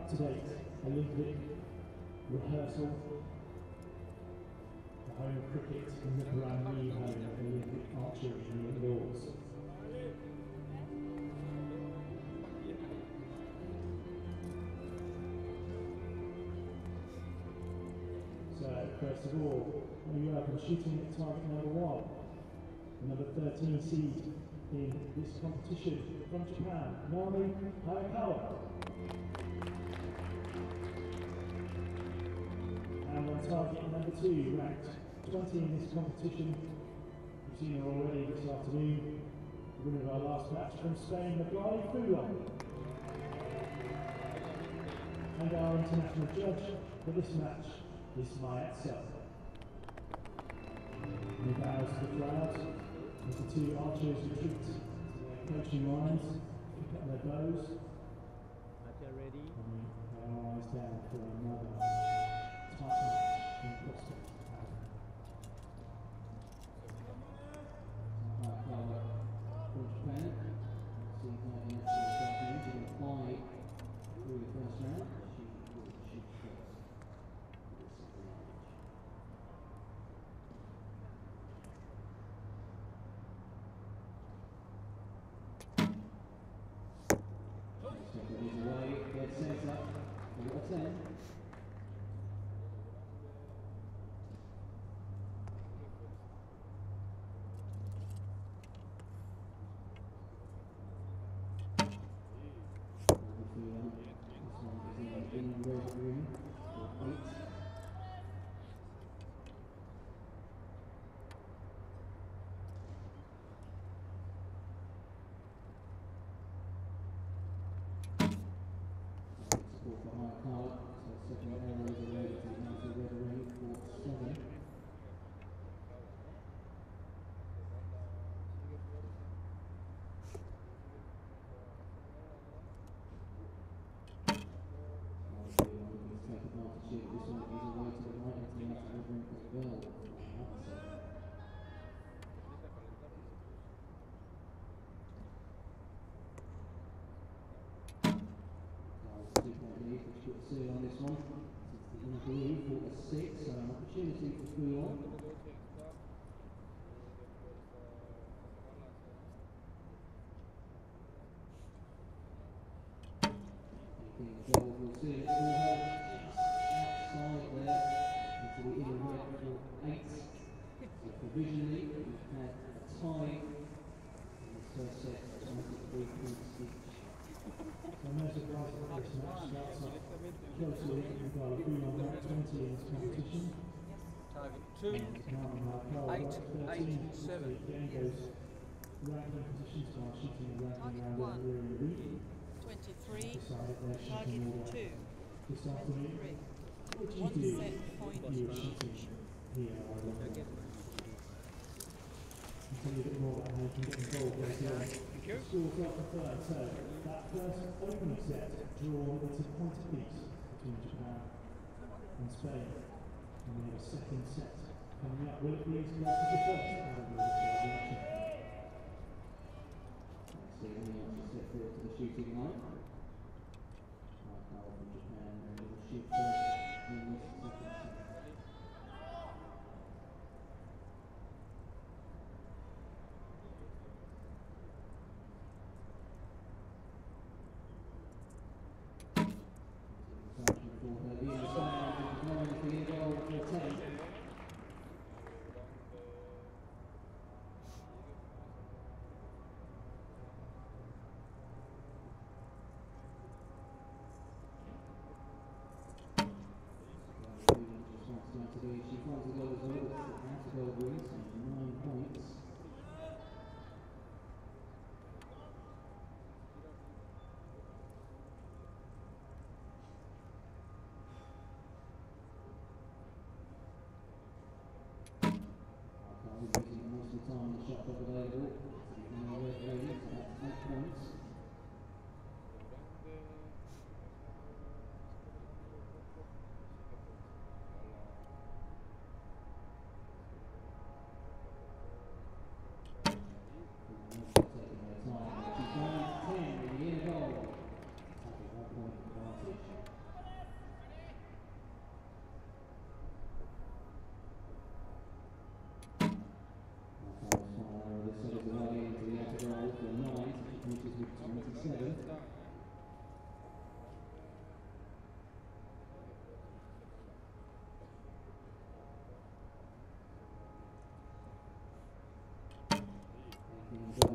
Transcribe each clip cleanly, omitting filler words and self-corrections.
up-to-date Olympic rehearsal, the home of cricket and the brand new home of Olympic archery in Lords. So, first of all, we welcome shooting at target number 1, the number 13 seed in this competition from Japan, Naomi Hayakawa. And on target number 2, ranked 20 in this competition. You've seen her already this afternoon, the winner of our last match from Spain, Magali Foulon. And our international judge for this match is Maya Self. And he bows to the crowd as the 2 archers retreat to their coaching lines, pick up their bows. Okay, ready? And we put our eyes down for another tight match in prospect. From Japan, see her in action this afternoon. She got 5 through the first round. She will shoot first in the second round. Step it is away, dead centre, and a 10. In the red room for 8. Score for Hayakawa, so second arrows are ready to enter the red ring for 7. Take advantage of this one is away to the right into the outer red ring as well. Lead, which put a seal on this one. Since the inner blue for a 6, so an opportunity for Foulon. The goal will seal it for her just outside there into the inner red for 8. So provisionally we've had a tie in this first set, 23 points each. So no surprise that this match starts off closely. We've got a Foulon ranked 20 in this competition. Target 2, 8, 7. The game goes ranking positions by shooting a ranking round over in the week. 23, Decided their target shooting order 2, this afternoon. 23. What do you One do set point if you were each. shooting here? I'll tell you a bit more about how you can get involved later on. The scores up the third, so that first opening set drawn, it's a point apiece between Japan and Spain. And we have a second set coming up. Will it be as close as the first out of the reaction? So the answer set forward to the shooting line. Hayakawa from Japan and will shoot first in this second set. For her, the inside is going for the goal for 10.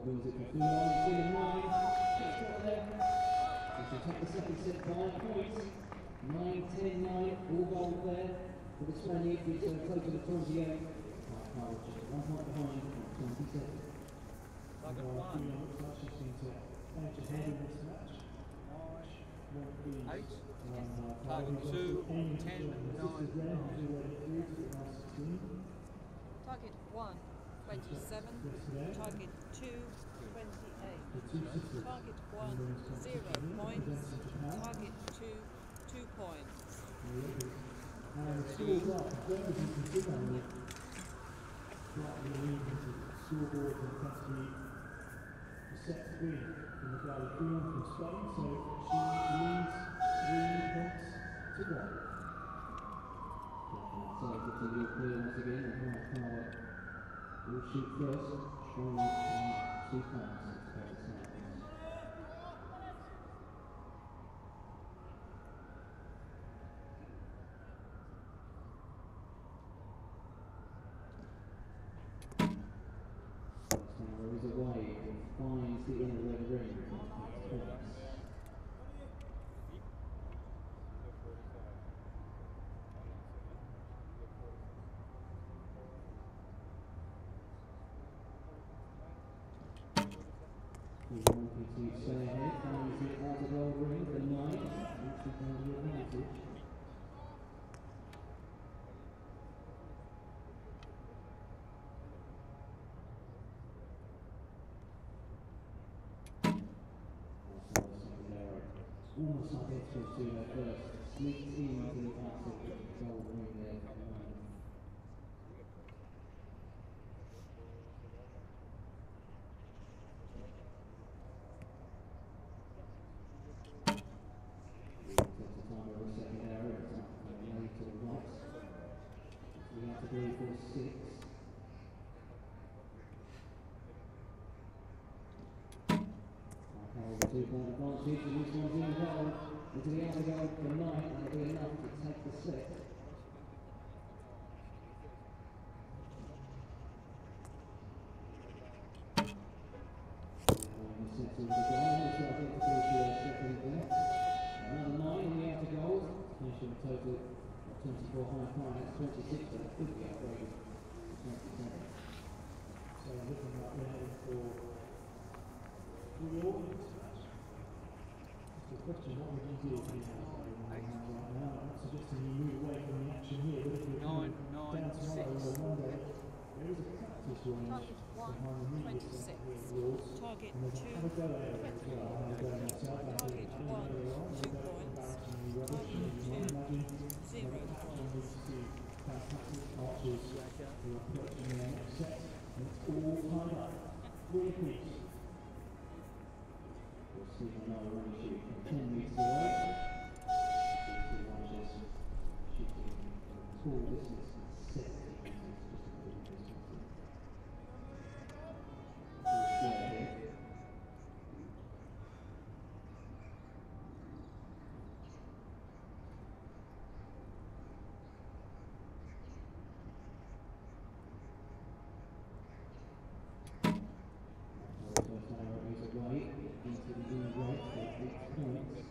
wins it for Fulham. Still in 9. Just got there. So she'll take the second set 5 points. 9-10-9. All gold there for the Spaniards. It's a total of 28. Carl just 1 point behind at 27. Target Fulham one. looks like she seems to edge ahead in this match. Won't be 8. Carl, Target who's 2, also aiming to 10, join the 9, sisters there, who's already through to the last 16. Target 1, 27. Yesterday. Target 2, 28. The two sisters. Target 1, in women's 0 competition points. representing Japan. Target 2, 2 points. And the scores up. Don't as you can see on the slightly leaning into the scoreboard in front of you. The set 3 from the Gala Fulham from Spain, so she leads 3 points to 1. So it's a real clear once again, and Power will shoot first, showing 2 points. Power is away and finds the inner red ring. Points. He's wanting to stay ahead, finds the outer gold ring for 9, and she's going to the advantage. Almost identical to her first, sneaked into the outer gold ring there for 9. Two-point advantage, and this one's in goal. Into the outer goal for 9, and it'll be enough to take the set. And the set's already gone, also identical to her second there. Another 9 in the outer goals, finishing a total of 24 high fine, that's 26, but that could be upgraded to 27. So looking like we're heading for the audience match. Just a question, what would you do if you had right now? I'm not suggesting you move away from the action here, but if you're coming 9, 9, down tomorrow 6. or Monday, there is a practice range Target 1, behind the media 26. centre here at yours. Target And there's a 2, have a go area as well. I have a go myself. I Target did it 1, earlier on. 2 Although points. embarrassingly rubbish, Target as you might 2, imagine. 0 One points. needs to fantastic archers who are approaching their next set. And it's all tied up. 3 apiece. We'll see how now we're shooting from 10 metres away. These two archers shooting full distance at 70 metres, just a good distance. Full square here. First arrow is away into the inner right for 8 points.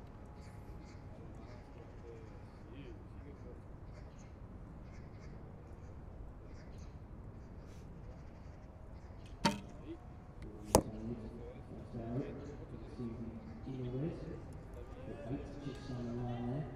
First arrow, receiving inner red for 8, just on the line there.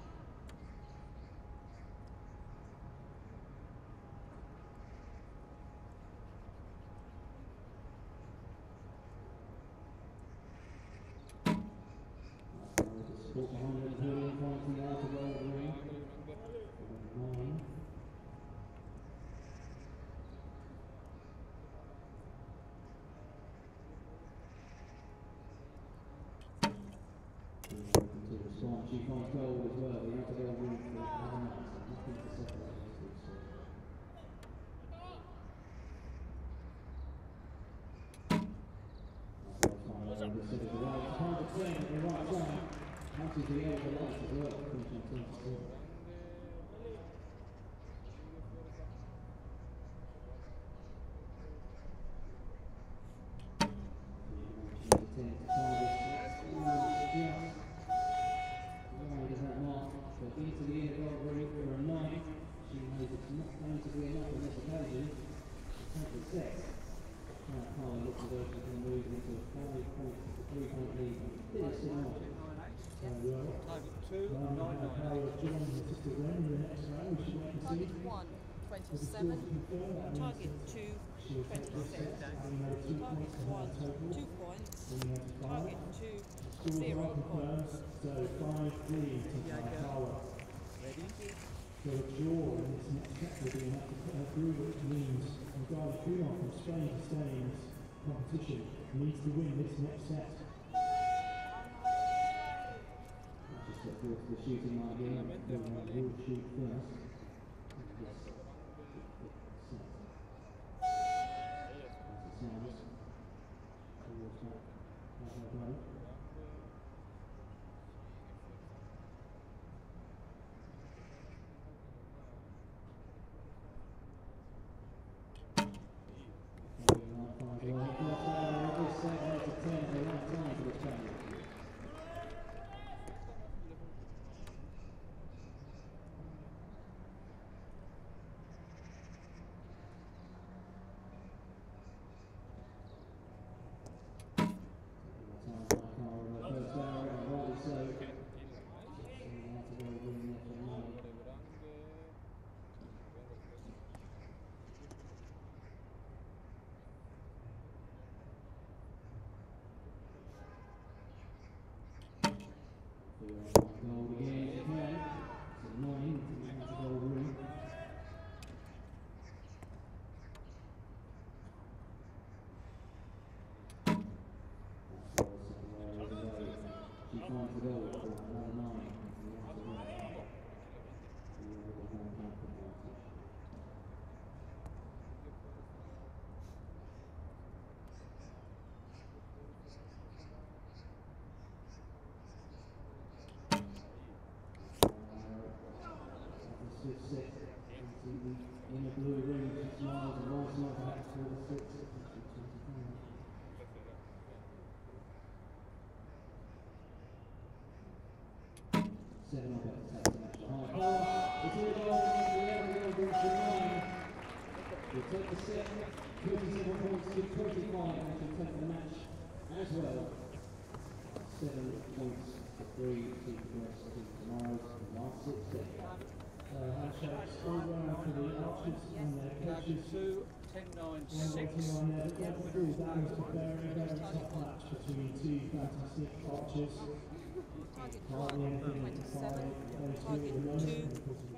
Sport behind them, Julian finds the outer gold ring for 9. To respond, she finds gold as well, the outer gold ring for 9, so nothing to separate these two. That's the set of the right, hard to turn at the right time. Punches the air with the light as well, finishing 22. Target 2, How 998. John and Sister Ren in the next round, we should wait and see. Target 1, With the 27. score confirmed, that means Target that 2, she'll take this 26. set, having made 2 Target points to her 1, total. 2 points. Then you have to Target 2, Scores 0 are confirmed, points. so 5-3 to Hayakawa. Ready? So a draw in this next set will be enough to put her through, which means Nagala Kumar from Spain to stay in this competition needs to win this next set. Just get forward to the shooting line here. We'll shoot first. Yes. Set. As it sounds. Towards that. Have her go. Gold again, if you can. It's 9 into the gold room. She finds the gold for another 9 into the outer room. With a 1 point advantage. Six into the inner blue ring, 6 miles and rolls on perhaps for the 6. 7 on better takes the match to high power. It's all gold, the other gold goes to 9. We'll take the set, 27 points to 25, and she'll take the match as well. 7 points to 3 to progress to tomorrow's last 6 sets. Handshakes all round for the archers and their Target coaches. 2, 10, 9, One 6. waiting on there, but overall that was a very, very tough match between two fantastic archers. Target Hardly 1, anything to 27. fight, those two at Target the moment, 2, because